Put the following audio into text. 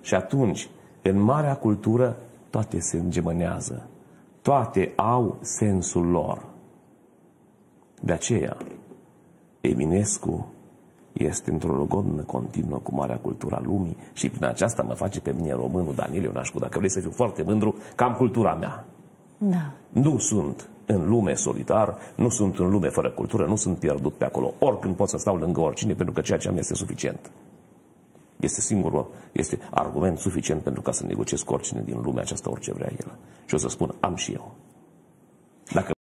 Și atunci, în marea cultură, toate se îngemânează. Toate au sensul lor. De aceea, Eminescu este într-o logodnă continuă cu marea cultură a lumii și prin aceasta mă face pe mine românul Daniel Ionașcu. Dacă vrei să fiu foarte mândru, că am cultura mea. Da. Nu sunt în lume solitar, nu sunt în lume fără cultură, nu sunt pierdut pe acolo. Oricând pot să stau lângă oricine, pentru că ceea ce am este suficient. Este singurul, este argument suficient pentru ca să negociez cu oricine din lumea aceasta, orice vrea el. Și o să spun, am și eu. Dacă